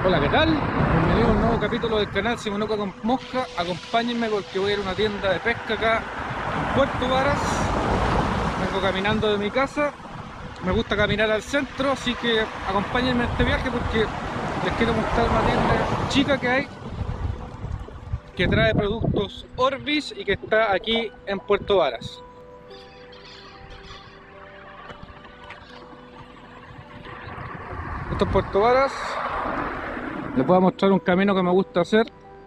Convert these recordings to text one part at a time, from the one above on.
Hola, ¿qué tal? Bienvenido a un nuevo capítulo del canal Simonuco con Mosca. Acompáñenme porque voy a ir a una tienda de pesca acá en Puerto Varas. Vengo caminando de mi casa. Me gusta caminar al centro, así que acompáñenme en este viaje porque les quiero mostrar una tienda chica que hay, que trae productos Orbis y que está aquí en Puerto Varas. Esto es Puerto Varas. Les voy a mostrar un camino que me gusta hacer.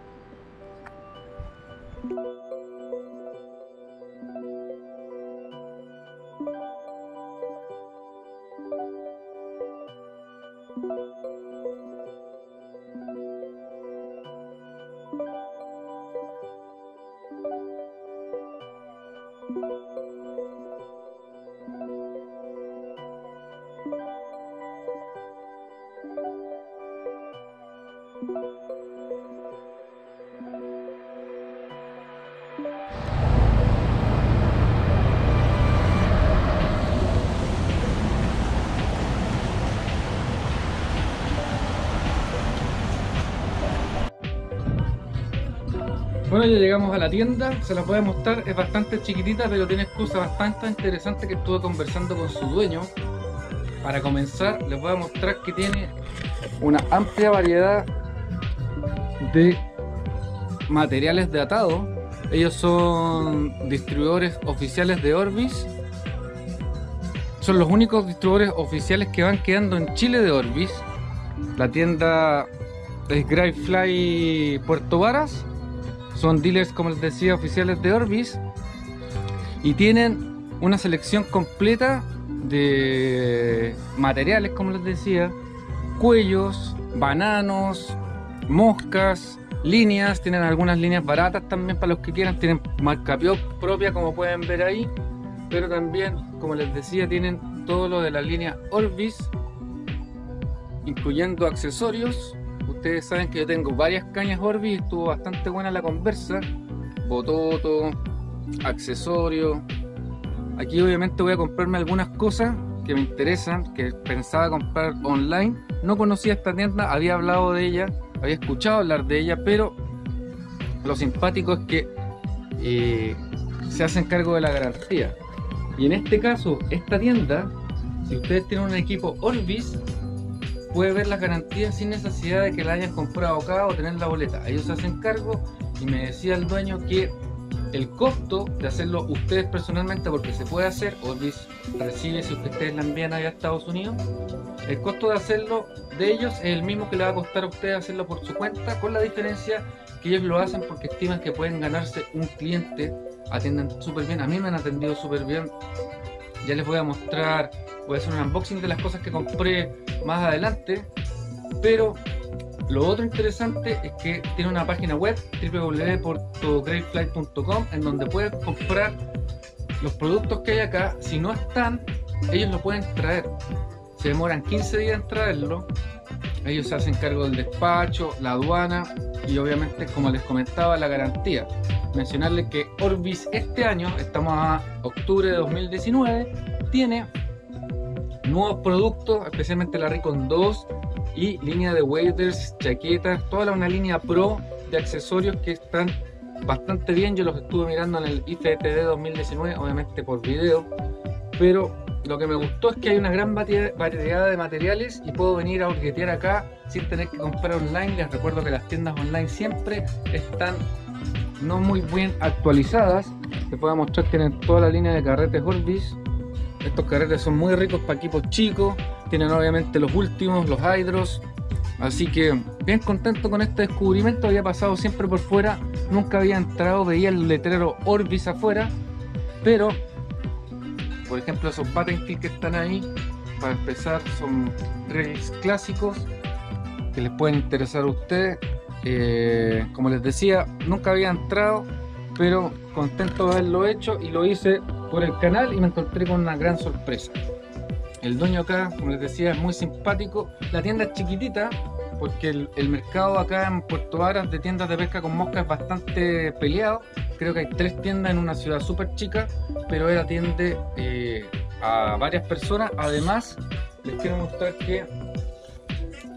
Bueno, ya llegamos a la tienda, se las voy a mostrar, es bastante chiquitita pero tiene cosas bastante interesantes que estuve conversando con su dueño. Para comenzar les voy a mostrar que tiene una amplia variedad de materiales de atado. Ellos son distribuidores oficiales de Orbis. Son los únicos distribuidores oficiales que van quedando en Chile de Orbis. La tienda es Greyfly Puerto Varas. Son dealers, como les decía, oficiales de Orbis. Y tienen una selección completa de materiales, como les decía. Cuellos, bananos, moscas, líneas. Tienen algunas líneas baratas también para los que quieran. Tienen marca propia, como pueden ver ahí. Pero también, como les decía, tienen todo lo de la línea Orbis, incluyendo accesorios. Ustedes saben que yo tengo varias cañas Orbis, estuvo bastante buena la conversa. Bototo, accesorios. Aquí obviamente voy a comprarme algunas cosas que me interesan, que pensaba comprar online. No conocía esta tienda, había hablado de ella, había escuchado hablar de ella, pero lo simpático es que se hacen cargo de la garantía. Y en este caso, esta tienda, si ustedes tienen un equipo Orbis, puede ver las garantías sin necesidad de que la hayan comprado acá o tener la boleta. Ellos se hacen cargo y me decía el dueño que el costo de hacerlo ustedes personalmente, porque se puede hacer, Orbis recibe si ustedes la envían allá a Estados Unidos, el costo de hacerlo de ellos es el mismo que le va a costar a ustedes hacerlo por su cuenta, con la diferencia que ellos lo hacen porque estiman que pueden ganarse un cliente. Atienden súper bien, a mí me han atendido súper bien. Ya les voy a mostrar, voy a hacer un unboxing de las cosas que compré más adelante. Pero lo otro interesante es que tiene una página web, www.greyfly.com, en donde puedes comprar los productos que hay acá. Si no están, ellos lo pueden traer. Se demoran 15 días en traerlo. Ellos se hacen cargo del despacho, la aduana y obviamente, como les comentaba, la garantía. Mencionarles que Orbis este año, estamos a octubre de 2019, tiene nuevos productos, especialmente la Recon 2 y línea de waders, chaquetas, toda una línea pro de accesorios que están bastante bien. Yo los estuve mirando en el IFTD 2019, obviamente por video, pero lo que me gustó es que hay una gran variedad de materiales y puedo venir a hurguetear acá sin tener que comprar online. Les recuerdo que las tiendas online siempre están no muy bien actualizadas. Les voy a mostrar, tienen toda la línea de carretes Orbis. Estos carretes son muy ricos para equipos chicos. Tienen obviamente los últimos, los hydros. Así que bien contento con este descubrimiento. Había pasado siempre por fuera, nunca había entrado, veía el letrero Orbis afuera. Pero, por ejemplo, esos Battlefield que están ahí, para empezar, son rails clásicos que les pueden interesar a ustedes. Como les decía, nunca había entrado, pero contento de haberlo hecho, y lo hice por el canal y me encontré con una gran sorpresa. El dueño acá, como les decía, es muy simpático. La tienda es chiquitita porque el mercado acá en Puerto Varas de tiendas de pesca con mosca es bastante peleado. Creo que hay 3 tiendas en una ciudad súper chica, pero él atiende a varias personas. Además, les quiero mostrar que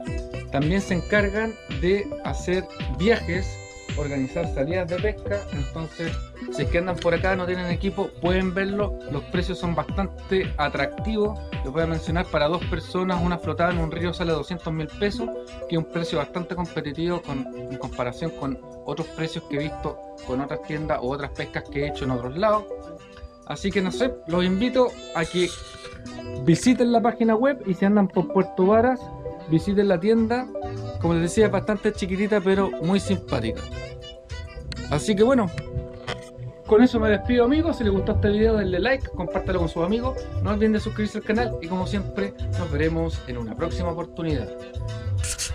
También se encargan de hacer viajes, organizar salidas de pesca. Entonces, si es que andan por acá, no tienen equipo, pueden verlo. Los precios son bastante atractivos. Les voy a mencionar, para 2 personas una flotada en un río sale 200.000 pesos, que es un precio bastante competitivo en comparación con otros precios que he visto con otras tiendas o otras pescas que he hecho en otros lados. Así que no sé, los invito a que visiten la página web, y si andan por Puerto Varas, visiten la tienda. Como les decía, es bastante chiquitita pero muy simpática. Así que bueno, con eso me despido, amigos. Si les gustó este video, denle like, compártelo con sus amigos, no olviden de suscribirse al canal, y como siempre nos veremos en una próxima oportunidad.